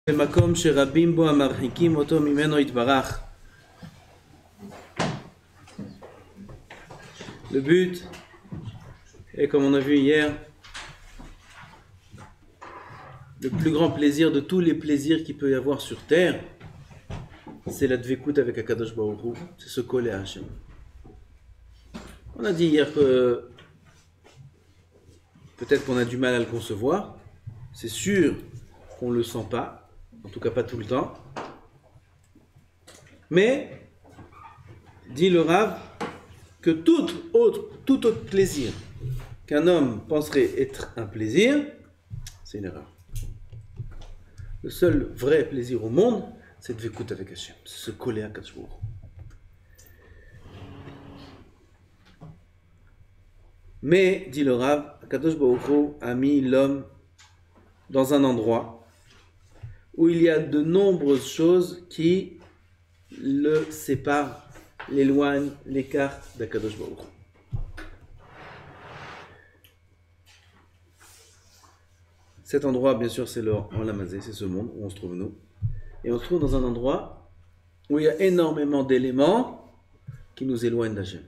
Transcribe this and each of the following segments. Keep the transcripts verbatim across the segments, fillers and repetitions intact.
במקום שרבים בו המרחיקים אותו ממנו יתברך. Le but, et comme on a vu hier, le plus grand plaisir de tous les plaisirs qu'il peut y avoir sur terre, c'est la dvekout avec Akadosh Baruch Hu, c'est se coller à Hachem. On a dit hier que peut-être qu'on a du mal à le concevoir, c'est sûr qu'on ne le sent pas, en tout cas pas tout le temps. Mais, dit le Rav, que tout autre, tout autre plaisir qu'un homme penserait être un plaisir, c'est une erreur. Le seul vrai plaisir au monde, c'est de vivre avec Hachem, c'est se coller à Akadosh Baruch Hu. Mais, dit le Rav, Akadosh Baruch Hu a mis l'homme dans un endroit où il y a de nombreuses choses qui le séparent, l'éloignent, l'écartent d'Akadosh Baruch Hu. Cet endroit, bien sûr, c'est le Olam Hazé, c'est ce monde où on se trouve nous. Et on se trouve dans un endroit où il y a énormément d'éléments qui nous éloignent d'Hachem.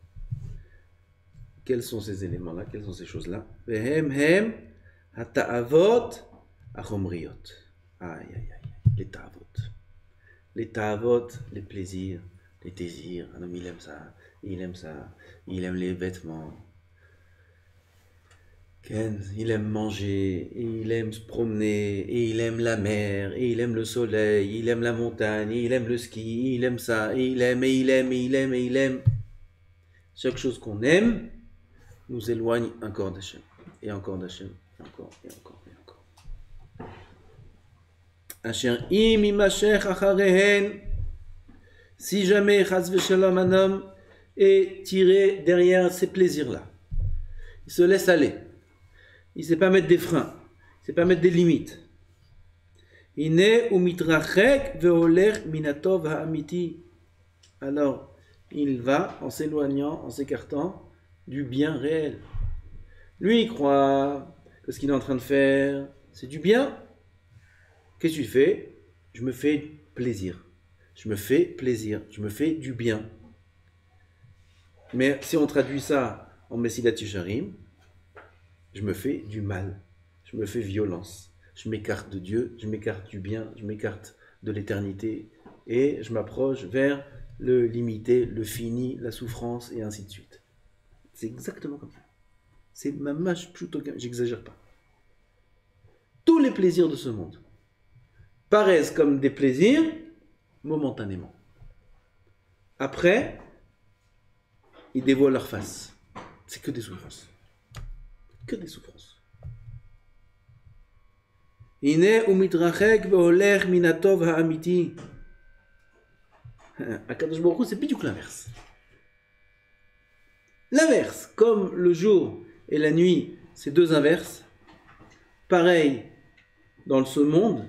Quels sont ces éléments-là? Quelles sont ces choses-là? Vehem hem hata'avot achomriot. Aïe, aïe, aïe, les ta'avot. Les ta'avot, les plaisirs, les désirs. Un homme, il aime ça, il aime ça, il aime les vêtements. Il aime manger, il aime se promener, et il aime la mer, et il aime le soleil, il aime la montagne, et il aime le ski, il aime ça, et il aime, et il aime, et il aime, et il aime. Chaque chose qu'on aime nous éloigne encore d'Hachem, et encore d'Hachem, et encore, et encore, et encore. Asher im imashech acharehen, si jamais chas v'shalom un homme est tiré derrière ces plaisirs-là, il se laisse aller, il ne sait pas mettre des freins, il ne sait pas mettre des limites. Ine umitrachek ve'olech minatov ha'amiti, alors il va en s'éloignant, en s'écartant du bien réel. Lui, il croit que ce qu'il est en train de faire, c'est du bien. Qu'est-ce que tu fais? Je me fais plaisir. Je me fais plaisir. Je me fais du bien. Mais si on traduit ça en Messilat Yesharim, je me fais du mal. Je me fais violence. Je m'écarte de Dieu, je m'écarte du bien, je m'écarte de l'éternité et je m'approche vers le limité, le fini, la souffrance et ainsi de suite. C'est exactement comme ça. C'est ma mâche plutôt, j'exagère pas. Tous les plaisirs de ce monde paraissent comme des plaisirs momentanément. Après, ils dévoilent leur face. C'est que des souffrances. Que des souffrances. Ine umitrachek ve'olech minatov ha'amiti. Akadosh Baruch Hu, c'est plus du tout l'inverse. L'inverse, comme le jour et la nuit, c'est deux inverses. Pareil, dans ce monde,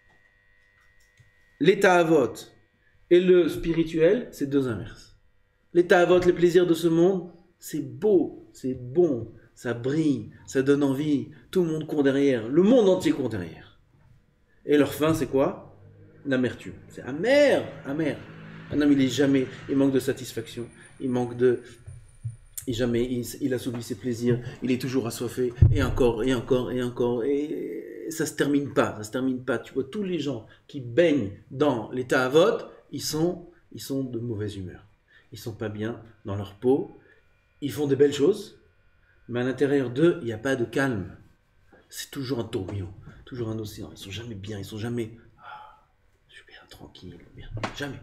l'état avot et le spirituel, c'est deux inverses. L'état avot, les plaisirs de ce monde, c'est beau, c'est bon, ça brille, ça donne envie, tout le monde court derrière, le monde entier court derrière. Et leur fin, c'est quoi? L'amertume. C'est amer, amer. Un homme, il est jamais, il manque de satisfaction, il manque de... Et jamais il, il assouvit ses plaisirs, il est toujours assoiffé, et encore, et encore, et encore, et ça se termine pas, ça se termine pas. Tu vois, tous les gens qui baignent dans l'état avot, ils sont, ils sont de mauvaise humeur. Ils sont pas bien dans leur peau, ils font des belles choses, mais à l'intérieur d'eux, il n'y a pas de calme. C'est toujours un tourbillon, toujours un océan. Ils sont jamais bien, ils sont jamais, ah, je suis bien tranquille, bien, jamais.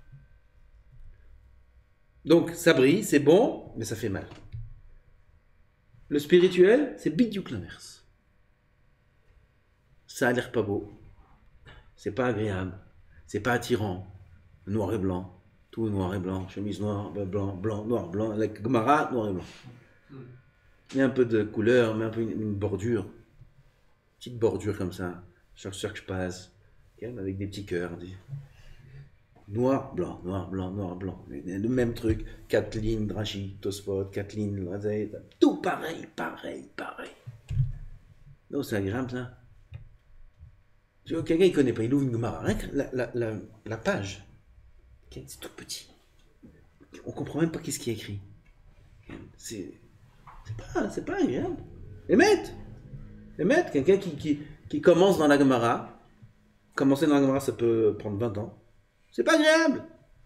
Donc, ça brille, c'est bon, mais ça fait mal. Le spirituel, c'est bidiouk l'inverse. Ça a l'air pas beau. C'est pas agréable. C'est pas attirant. Noir et blanc. Tout noir et blanc. Chemise noire, blanc, blanc, noir, blanc. La Gemara, noir et blanc. Il y a un peu de couleur, mais un peu une, une bordure. Petite bordure comme ça. Chaque fois que je passe. Avec des petits cœurs. Des... Noir, blanc, noir, blanc, noir, blanc. Le même truc. Quatre lignes, Drachi, Tosfot, quatre lignes, tout pareil, pareil, pareil. Non, c'est agréable ça. Quelqu'un il connaît pas, il ouvre une Gemara, rien que la, la, la, la page, c'est tout petit. On comprend même pas qu'est-ce qui est écrit. C'est pas, c'est pas agréable. Les maîtres, les maîtres, quelqu'un qui, qui, qui commence dans la Gemara, commencer dans la Gemara, ça peut prendre vingt ans. C'est pas agréable.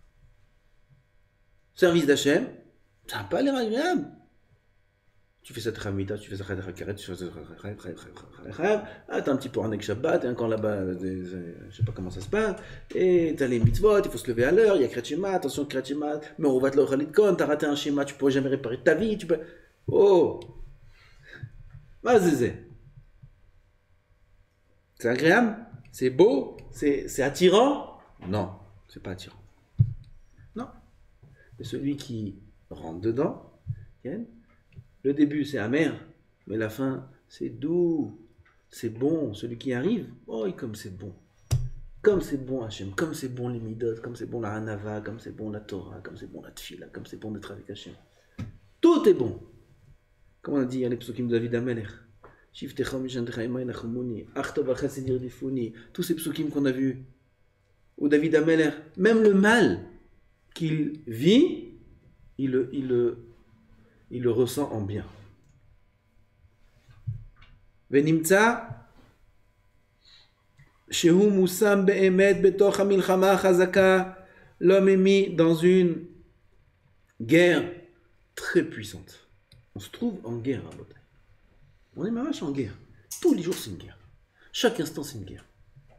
Service d'Hachem, ça n'a pas l'air agréable. Tu fais cette ramita, tu fais cette rakaret, tu fais cette rakaret, ah, t'as un petit peu un Shabbat, et encore là-bas, je sais pas comment ça se passe, et t'as les mitzvot, il faut se lever à l'heure, il y a Kriyat Shema, attention Kriyat Shema, mais on va te le Khalid Kon, t'as raté un schéma, tu pourrais jamais réparer ta vie, tu peux... Oh, vas-y, c'est agréable, c'est beau, c'est attirant? Non, c'est pas attirant. Non. Mais celui qui rentre dedans, le début c'est amer, mais la fin c'est doux, c'est bon. Celui qui arrive, oh, comme c'est bon. Comme c'est bon Hachem, comme c'est bon les midot, comme c'est bon la hanava, comme c'est bon la Torah, comme c'est bon la tfila, comme c'est bon d'être avec Hachem. Tout est bon. Comme on a dit, il y a les psukim de David Amelech. Tous ces psukim qu'on a vus, ou David Amelech, même le mal qu'il vit, il le, il le, il le ressent en bien. Venimtsa shehu musam be'emet betoch hamilchama chazaka, l'homme est mis dans une guerre très puissante. On se trouve en guerre à Botaï. On est mamash en guerre. Tous les jours c'est une guerre. Chaque instant c'est une guerre.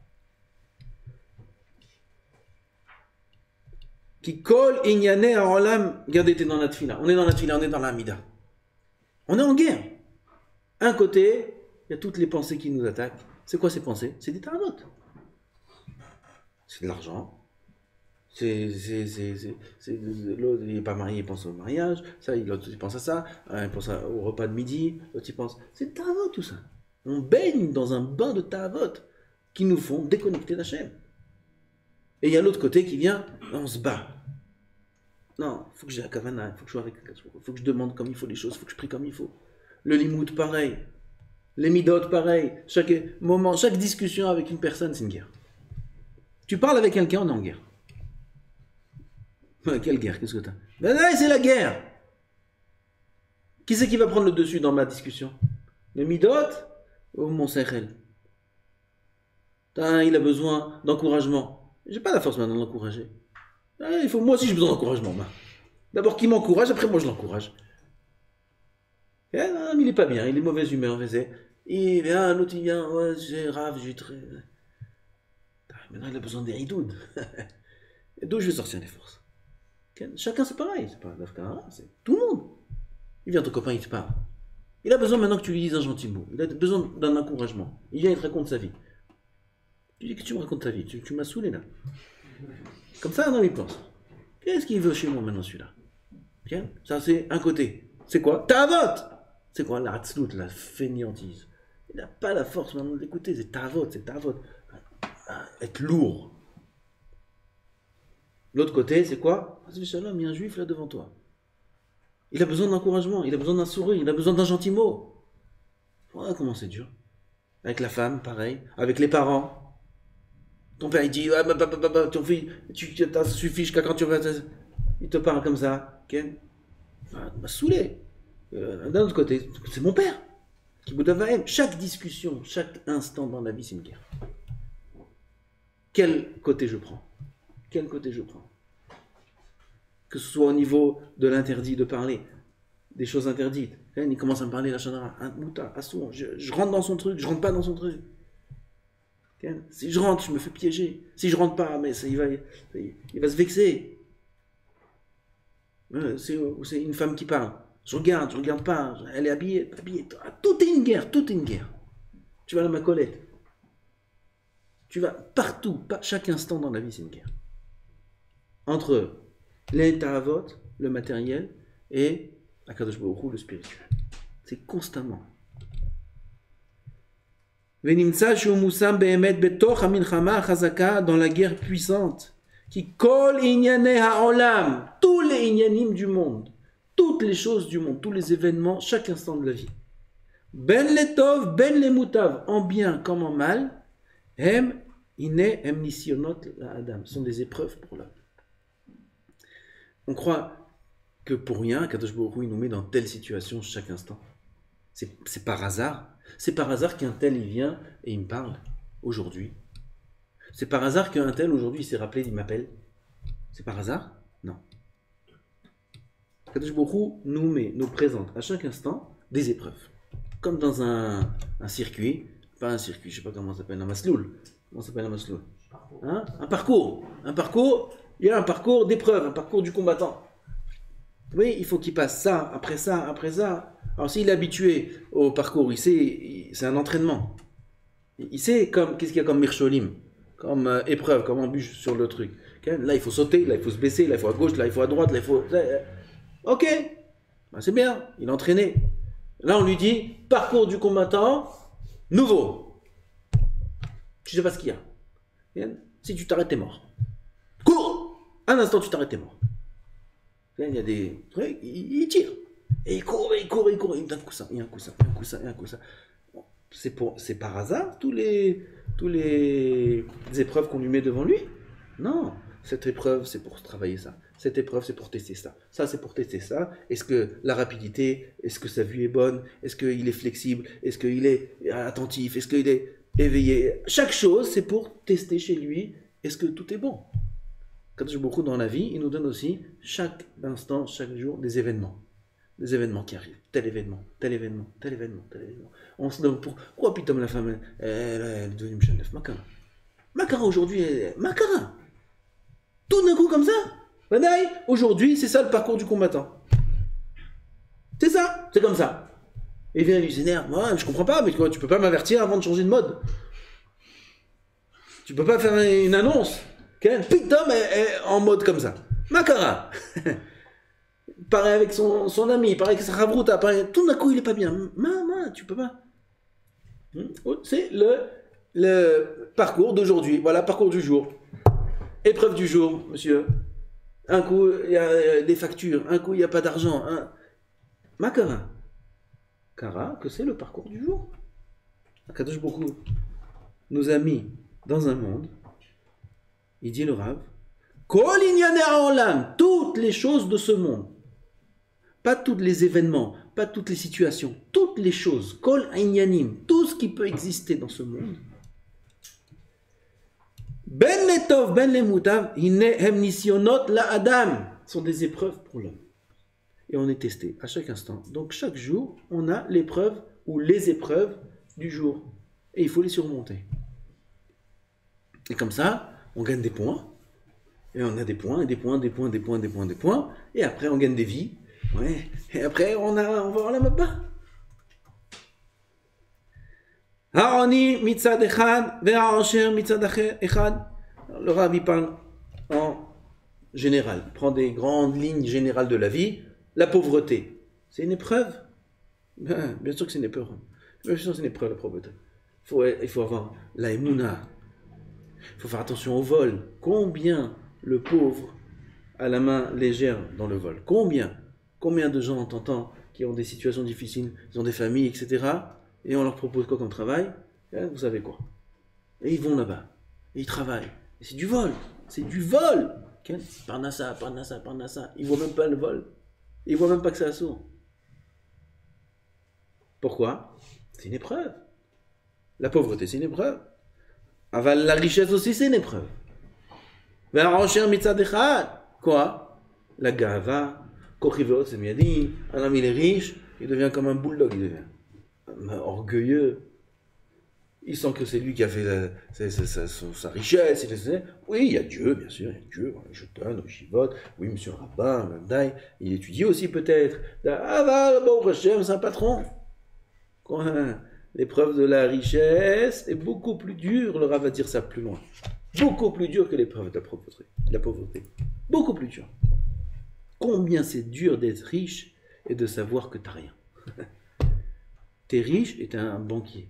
Qui colle inyane à olam. Regardez, t'es dans la tfila. On est dans la tfila, on est dans la Hamida. On est en guerre. Un côté, il y a toutes les pensées qui nous attaquent. C'est quoi ces pensées? C'est des taravot. C'est de l'argent. C'est, c'est, c'est, c'est, c'est, l'autre il n'est pas marié, il pense au mariage. Ça, l'autre il pense à ça. Il pense au repas de midi. L'autre il pense. C'est taravot tout ça. On baigne dans un bain de taravot qui nous font déconnecter d'Hachem. Et il y a l'autre côté qui vient, on se bat. Non, il faut que j'ai la kavana, il faut que je sois avec, il faut que je demande comme il faut les choses, il faut que je prie comme il faut. Le limoud, pareil. Les midot, pareil. Chaque moment, chaque discussion avec une personne, c'est une guerre. Tu parles avec quelqu'un, on est en guerre. Quelle guerre? Qu'est-ce que t'as? Ben là, c'est la guerre. Qui c'est qui va prendre le dessus dans ma discussion? Le midot ou mon sechel? Il a besoin d'encouragement. J'ai pas la force maintenant de l'encourager. Il faut, moi aussi j'ai besoin d'encouragement. D'abord qui m'encourage, après moi je l'encourage. Eh, non, mais il est pas bien, il est mauvaise humeur. Il vient, l'autre il vient, ouais, j'ai rave, j'ai très... Maintenant il a besoin des ridoud. D'où je vais sortir les forces? Chacun c'est pareil, c'est pas c'est tout le monde. Il vient, ton copain il te parle. Il a besoin maintenant que tu lui dises un gentil mot. Il a besoin d'un encouragement. Il vient, il te raconte sa vie. Tu dis que tu me racontes ta vie, tu, tu m'as saoulé là. Comme ça, un homme il pense. Qu'est-ce qu'il veut chez moi maintenant celui-là? Bien, ça c'est un côté. C'est quoi? Tavot. C'est quoi la hatzlout, la fainéantise? Il n'a pas la force maintenant d'écouter, c'est tavot, c'est tavot. Être lourd. L'autre côté, c'est quoi? Shalom, il y a un juif là devant toi. Il a besoin d'encouragement, il a besoin d'un sourire, il a besoin d'un gentil mot. Voilà comment c'est dur. Avec la femme, pareil. Avec les parents. Ton père il dit, ah, bah, bah, bah, bah, ton fils, tu, tu, ça suffit jusqu'à quand tu vas. Il te parle comme ça. Ken, ah, m'a saoulé. Euh, D'un autre côté, c'est mon père. Chaque discussion, chaque instant dans la vie, c'est une guerre. Quel côté je prends? Quel côté je prends? Que ce soit au niveau de l'interdit de parler, des choses interdites. Il commence à me parler, la chanara, un mouta, assour, je, je rentre dans son truc, je rentre pas dans son truc. Si je rentre, je me fais piéger. Si je rentre pas, mais ça, il, va, il va se vexer. C'est une femme qui parle. Je regarde, je regarde pas. Elle est habillée, habillée. Tout est une guerre, tout est une guerre. Tu vas à ma Colette. Tu vas partout, pas, chaque instant dans la vie, c'est une guerre. Entre l'inta'avot, le matériel, et Akadosh Baruch Hu, le spirituel. C'est constamment. Dans la guerre puissante, qui colle inyane ha'olam, tous les inyanim du monde, toutes les choses du monde, tous les événements, chaque instant de la vie. Ben letov, ben le mutav, en bien comme en mal, hem Iné emnisionot la Adam. Ce sont des épreuves pour l'homme. On croit que pour rien, Kadosh Baruch Hu, il nous met dans telle situation chaque instant. C'est, c'est par hasard. C'est par hasard qu'un tel, il vient et il me parle aujourd'hui. C'est par hasard qu'un tel, aujourd'hui, il s'est rappelé, il m'appelle. C'est par hasard? Non. Kadosh Baruch Hu nous met, nous présente à chaque instant des épreuves. Comme dans un, un circuit, pas un circuit, je ne sais pas comment ça s'appelle, un masloul. Comment ça s'appelle un masloul? Hein? Un parcours. Un parcours, il y a un parcours d'épreuves, un parcours du combattant. Oui, il faut qu'il passe ça, après ça, après ça. Alors s'il est habitué au parcours, il sait, il, c'est un entraînement. Il sait comme, qu'est-ce qu'il y a comme Mircholim, comme euh, épreuve, comme embûche sur le truc. Okay? Là, il faut sauter, là, il faut se baisser, là, il faut à gauche, là, il faut à droite, là, il faut... Ok, ben, c'est bien, il est entraîné. Là, on lui dit, parcours du combattant, nouveau. Tu sais pas ce qu'il y a. Si tu t'arrêtes, t'es mort. Cours! Un instant, tu t'arrêtes, t'es mort. Il y a des... Il, il tire. Et il court, et il court, et il court. Il me donne un coup ça, et un coup ça, et un coup ça, et un coup ça. C'est, pour, c'est par hasard, tous les, tous les épreuves qu'on lui met devant lui? Non. Cette épreuve, c'est pour travailler ça. Cette épreuve, c'est pour tester ça. Ça, c'est pour tester ça. Est-ce que la rapidité, est-ce que sa vue est bonne? Est-ce qu'il est flexible? Est-ce qu'il est attentif? Est-ce qu'il est éveillé? Chaque chose, c'est pour tester chez lui, est-ce que tout est bon? Quand j'ai beaucoup dans la vie, il nous donne aussi, chaque instant, chaque jour, des événements. Des événements qui arrivent. Tel événement, tel événement, tel événement, tel événement. On se demande pour... Pourquoi putain la femme, elle, elle, elle est devenue Mchanef? Makara. Makara aujourd'hui, elle... Makara. Tout d'un coup comme ça. Badaï, aujourd'hui, c'est ça le parcours du combattant. C'est ça, c'est comme ça. Et il vient, il s'énerve. Moi, je comprends pas, mais quoi, tu peux pas m'avertir avant de changer de mode. Tu peux pas faire une annonce. Okay? Putain, mais en mode comme ça. Makara. Pareil avec son, son ami, pareil avec sa rabrouta, pareil. Tout d'un coup, il est pas bien. Maman, tu peux pas. C'est le, le parcours d'aujourd'hui. Voilà, parcours du jour. Épreuve du jour, monsieur. Un coup, il y a des factures. Un coup, il n'y a pas d'argent. Un... Makara. Kara, que c'est le parcours du jour. Akadosh Baruch Hu nous a mis dans un monde. Il dit le Rav. Kol inyane ha'olam, toutes les choses de ce monde. Pas tous les événements, pas toutes les situations. Toutes les choses. Kol inyanim, tout ce qui peut exister dans ce monde. Ben letov, ben lemutav, hine hem nisionot la adam, sont des épreuves pour l'homme. Et on est testé à chaque instant. Donc chaque jour, on a l'épreuve ou les épreuves du jour. Et il faut les surmonter. Et comme ça, on gagne des points. Et on a des points, et des points, des points, des points, des points, des points. Et après, on gagne des vies. Ouais. Et après, on, a, on va voir la mappa. Ha'oni mitzad echad, ve'ha'osher mitzad echad. Le Rav, il parle en général. Il prend des grandes lignes générales de la vie. La pauvreté, c'est une épreuve. Ben, bien sûr que c'est une épreuve. Bien sûr que c'est une épreuve, la pauvreté. Il faut, il faut avoir la émouna. Il faut faire attention au vol. Combien le pauvre a la main légère dans le vol? Combien? Combien de gens t'entends qui ont des situations difficiles, ils ont des familles, et cetera. Et on leur propose quoi comme travail? Et vous savez quoi? Et ils vont là-bas. Et ils travaillent. Et c'est du vol. C'est du vol. Okay? Parnassa, parnassa, parnassa. Ils ne voient même pas le vol. Ils ne voient même pas que c'est assourd. Pourquoi? C'est une épreuve. La pauvreté, c'est une épreuve. Aval, la richesse aussi, c'est une épreuve. Quoi? La gava. Kochiveot, c'est miadi. Un homme, il est riche. Il devient comme un bulldog. Il devient orgueilleux. Il sent que c'est lui qui a fait la, sa, sa, sa, sa richesse. Oui, il y a Dieu, bien sûr, il y a Dieu. Je donne, je vote. Oui, monsieur le rabbin, il étudie aussi peut-être. Ah, bah, bon, c'est un patron. L'épreuve de la richesse est beaucoup plus dure. Le Rav va dire ça plus loin. Beaucoup plus dure que l'épreuve de la pauvreté. La pauvreté. Beaucoup plus dure. Combien c'est dur d'être riche et de savoir que tu n'as rien. Tu es riche et tu es un banquier.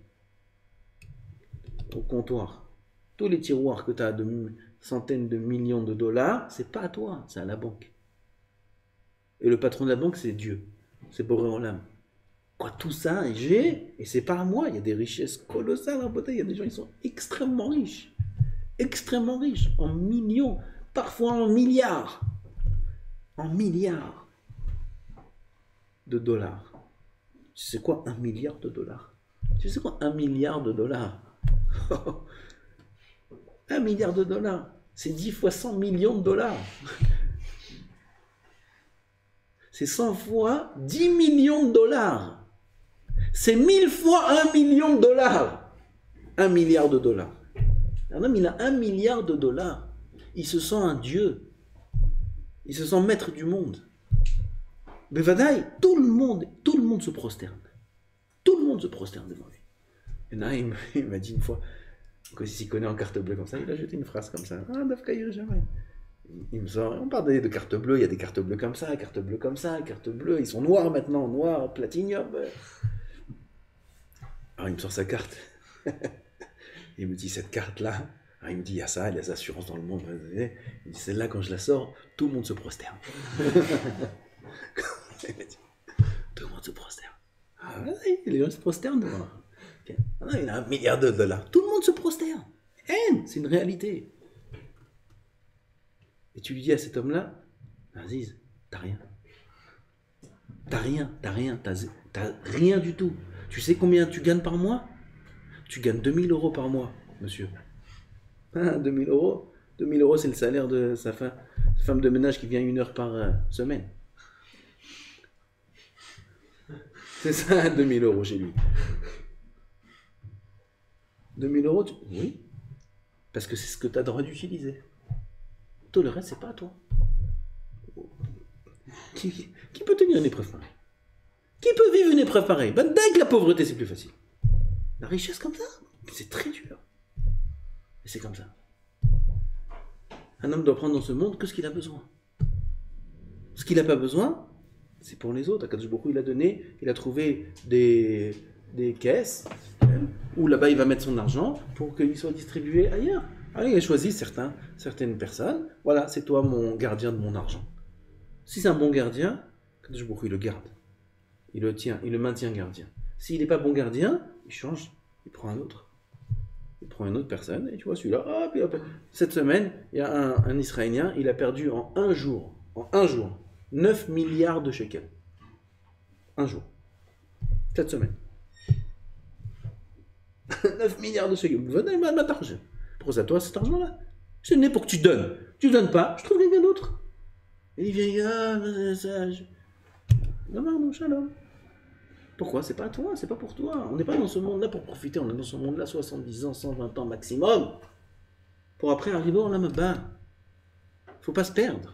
Au comptoir. Tous les tiroirs que tu as de centaines de millions de dollars, c'est pas à toi, c'est à la banque. Et le patron de la banque, c'est Dieu. C'est Boré en l'âme. Quoi, tout ça, j'ai, et c'est pas à moi. Il y a des richesses colossales en beauté. Il y a des gens qui sont extrêmement riches. extrêmement riches, en millions, parfois en milliards, en milliards de dollars. Tu sais quoi, un milliard de dollars? Tu sais quoi, un milliard de dollars? Un milliard de dollars, c'est dix fois cent millions de dollars. C'est cent fois dix millions de dollars. C'est mille fois un million de dollars. Un milliard de dollars. Un homme, il a un milliard de dollars. Il se sent un dieu. Il se sent maître du monde. Mais Vadaï, tout le monde, tout le monde se prosterne. Tout le monde se prosterne devant lui. Et là, il m'a dit une fois, quand il s'y connaît en carte bleue comme ça, il a jeté une phrase comme ça. Ah, Dafka jamais. Il me sort, on parle de cartes bleues, il y a des cartes bleues comme ça, cartes bleues comme ça, cartes bleues, ils sont noirs maintenant, noirs, platinium. Alors il me sort sa carte. Il me dit, cette carte-là, alors, il me dit, il y a ça, il y a des assurances dans le monde. Il dit, celle-là, quand je la sors, tout le monde se prosterne. Il m'a dit, tout le monde se prosterne. Ah, ouais, les gens se prosternent devant. Okay. Ah, non, il a un milliard de dollars. Tout le monde se prosterne. Haine, c'est une réalité. Et tu lui dis à cet homme-là, Aziz, t'as rien. T'as rien, t'as rien, t'as, t'as rien du tout. Tu sais combien tu gagnes par mois? Tu gagnes deux mille euros par mois, monsieur. Ah, deux mille euros deux mille euros, c'est le salaire de sa femme, sa femme de ménage qui vient une heure par euh, semaine. C'est ça, deux mille euros chez lui. deux mille euros, tu... oui. Parce que c'est ce que tu as le droit d'utiliser. Tout le reste, c'est pas à toi. Qui, qui peut tenir une épreuve pareille? Qui peut vivre une épreuve pareille? Ben, dès que la pauvreté, c'est plus facile. La richesse comme ça, c'est très dur. Et c'est comme ça. Un homme doit prendre dans ce monde que ce qu'il a besoin. Ce qu'il n'a pas besoin, c'est pour les autres. Akadosh Baruch Hu, il a donné, il a trouvé des, des caisses où là-bas il va mettre son argent pour qu'il soit distribué ailleurs. Alors il a choisi certains, certaines personnes. Voilà, c'est toi mon gardien de mon argent. Si c'est un bon gardien, Akadosh Baruch Hu, il le garde. Il le tient, il le maintient gardien. S'il n'est pas bon gardien, il change, il prend un autre. Il prend une autre personne, et tu vois celui-là, hop, hop. Cette semaine, il y a un, un Israélien, il a perdu en un jour, en un jour, neuf milliards de shekels. Un jour. Cette semaine. neuf milliards de shekels. Venez, ma t'argent. Pourquoi c'est à toi cet argent-là? C'est né pour que tu donnes. Tu donnes pas, je trouve quelqu'un d'autre. Et il vient, ah, ça, je... non, non, non, shalom. Pourquoi? C'est pas à toi, c'est pas pour toi. On n'est pas dans ce monde-là pour profiter, on est dans ce monde-là soixante-dix ans, cent vingt ans maximum. Pour après arriver en lame bas. Faut pas se perdre.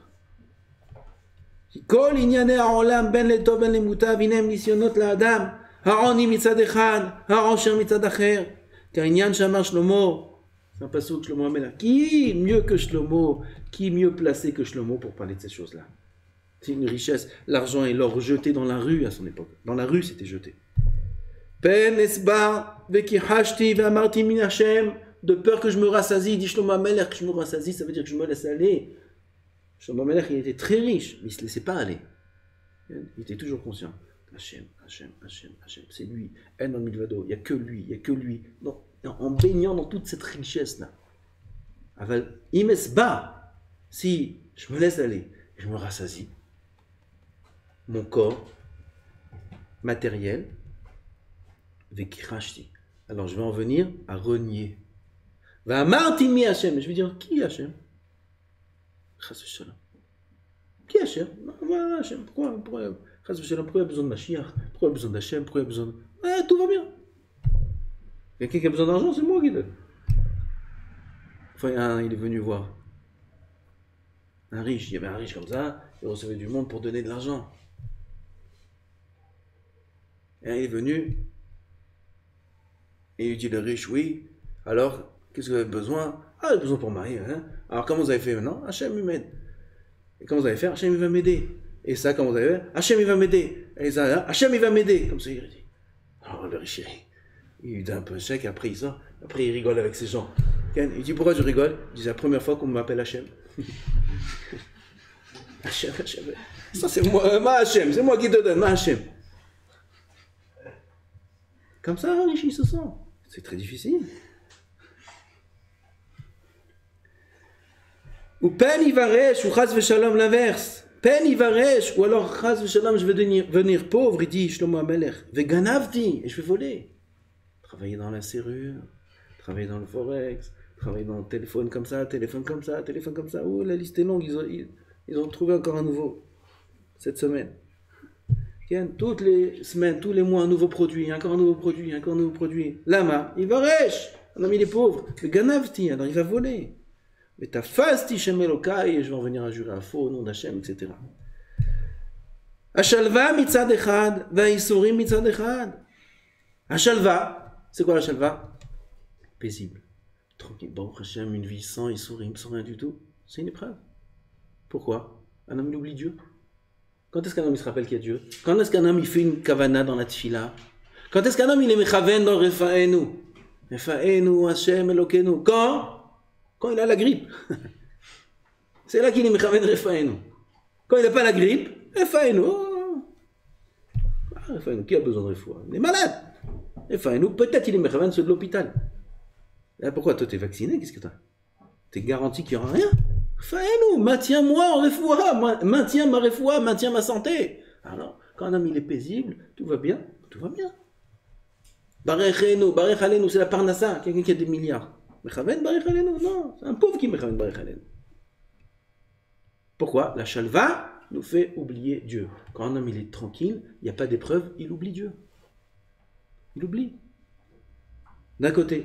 Kol inyane ha'olam ben letov ben lemutav inem nisyonot la'adam ha'oni mitzad echad ha'osher mitzad acher ka'inyan shamar Shlomo. C'est un passouk Shlomo Amela. Qui mieux que Shlomo? Qui mieux placé que Shlomo pour parler de ces choses-là? C'est une richesse. L'argent et l'or jeté dans la rue à son époque. Dans la rue, c'était jeté. Pen esbar vekihashti ve'amarti min Hashem. De peur que je me rassasie, dit Shlomo Amelech, que je me rassasie, ça veut dire que je me laisse aller. Shlomo Amelech, il était très riche, mais il ne se laissait pas aller. Il était toujours conscient. Hashem, Hashem, Hashem, Hashem. C'est lui. En dans Milvado. Il n'y a que lui, il n'y a que lui. Non, en baignant dans toute cette richesse-là. Aval imesbar. Si je me laisse aller, je me rassasie. Mon corps matériel, vekirashti. Alors je vais en venir à renier. Va martimi Hachem. Je vais dire, qui est Hachem? Chas v'shalom. Qui est Hachem? Voilà Hachem. Pourquoi, pourquoi, Chas v'shalom, pourquoi il y a besoin de Mashiach? Pourquoi il y a besoin d'Hachem? Pourquoi il y a besoin de... Ah, tout va bien. Quelqu'un qui a besoin d'argent, c'est moi qui donne. Enfin, il est venu voir un riche. Il y avait un riche comme ça, il recevait du monde pour donner de l'argent. Et il est venu, et il dit le riche, oui, alors, qu'est-ce que vous avez besoin? Ah, j'ai besoin pour marier, hein? Alors, comment vous avez fait maintenant? Hachem, il m'aide. Et comment vous allez faire? Hachem, il va m'aider. Et ça, comment vous allez faire? Hachem, il va m'aider. Et ça, Hachem, il va m'aider. Comme ça, il dit. Alors, le riche, il lui donne un peu un chèque, après il sort, après il rigole avec ses gens. Il dit, pourquoi je rigole? Il dit, c'est la première fois qu'on m'appelle Hachem. Hachem, Hachem. Ça, c'est moi, ma Hachem, c'est moi qui te donne, ma Hachem. Comme ça, un riche, il se sent. C'est très difficile. Ou pen ivaresh, ou chaz v'shalom l'inverse. Pen ivaresh, ou alors chaz v'shalom, je vais devenir, venir pauvre, il dit Shlomo HaMelech. Veganavti, et je vais voler. Travailler dans la serrure, travailler dans le forex, travailler dans le téléphone comme ça, téléphone comme ça, téléphone comme ça. Oh, la liste est longue, ils ont, ils, ils ont trouvé encore un nouveau cette semaine. Toutes les semaines, tous les mois, un nouveau produit, encore un nouveau produit, encore un nouveau produit. Lama, il va rech, un ami il est pauvre. Le ganavti, alors il va voler. Mais ta fasti shemelokai, et je vais en venir à jurer à faux au nom d'Hachem, et cetera. Ashalva mitzad echad, vaïsurim mitzad echad. Ashalva, c'est quoi la shalva? Paisible, tranquille. Bon, Hachem, une vie sans isurim, sans rien du tout, c'est une épreuve. Pourquoi? Un homme il oublie Dieu. Quand est-ce qu'un homme il se rappelle qu'il y a Dieu? Quand est-ce qu'un homme il fait une kavana dans la tfila? Quand est-ce qu'un homme il est mechaven dans Refaenu? Refaenu, Hashem, Elokenu. Quand? Quand il a la grippe. C'est là qu'il est mechaven Refaenu. Quand il n'a pas la grippe, Refaenu. Oh. Ah, Refaenu, qui a besoin de refoua? Il est malade. Refaenu, peut-être il est mechaven ceux de l'hôpital. Et pourquoi toi t'es vacciné? Qu'est-ce que t'as? T'es garanti qu'il n'y aura rien? Fais-nous, maintiens-moi en refoua, maintiens ma refoua, maintiens ma santé. Alors, quand un homme il est paisible, tout va bien, tout va bien. Barechenu, Barech Alenu, c'est la parnassa, quelqu'un qui a des milliards. Mechaven Barech Alenu, non, c'est un pauvre qui mechaven Barech Alenu. Pourquoi? La chalva nous fait oublier Dieu. Quand un homme il est tranquille, il n'y a pas d'épreuve, il oublie Dieu. Il oublie. D'un côté.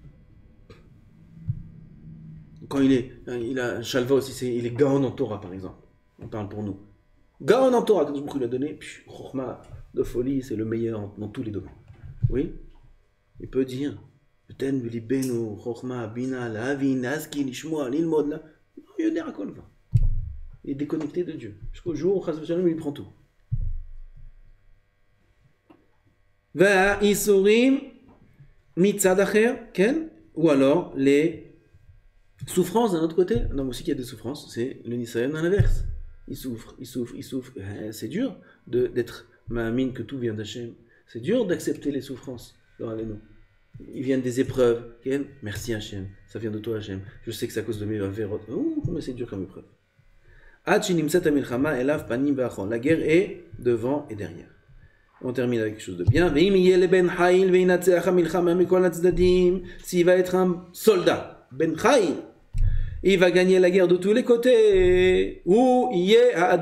Quand il est, il a un chalva aussi, c'est, il est gaon en Torah par exemple. On parle pour nous. Gaon en Torah, quand je lui a donné, chorma de folie, c'est le meilleur dans tous les domaines. Oui, il peut dire, ten vilibenu, chorma, bina, lavin, aski, lishmoa, l'ilmod, là. Il est déconnecté de Dieu. Jusqu'au jour où Chas Shalom, il prend tout. Va isurim mitzad acher, ken, ou alors les souffrance d'un autre côté, un homme aussi qui a des souffrances, c'est le Nisayon à l'inverse. Il souffre, il souffre, il souffre. C'est dur de, d'être ma'amine que tout vient d'Hachem. C'est dur d'accepter les souffrances. Ils viennent des épreuves. Merci Hachem, ça vient de toi Hachem. Je sais que c'est à cause de mes verrotes. Oh, mais c'est dur comme épreuve. La guerre est devant et derrière. On termine avec quelque chose de bien. S'il va être un soldat, Ben Chayil, il va gagner la guerre de tous les côtés. Ou il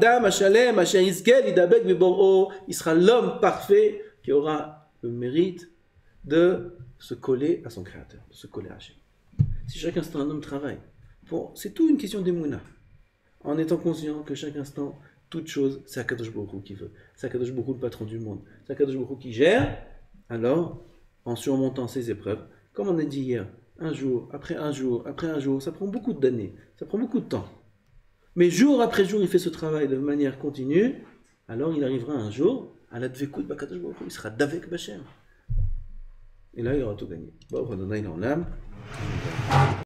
sera l'homme parfait qui aura le mérite de se coller à son créateur, de se coller à Hachem. Si chaque instant un homme travaille, bon, c'est tout une question d'émouna. En étant conscient que chaque instant, toute chose, c'est Akadosh Baruch Hu qui veut. C'est Akadosh Baruch Hu le patron du monde. C'est Akadosh Baruch Hu qui gère. Alors, en surmontant ces épreuves, comme on a dit hier, un jour, après un jour, après un jour, ça prend beaucoup d'années, ça prend beaucoup de temps. Mais jour après jour, il fait ce travail de manière continue, alors il arrivera un jour à la dvekout b'Akadosh Baruch Hu, il sera davek b'Hashem. Et là, il aura tout gagné. Bon, on a une en l'âme.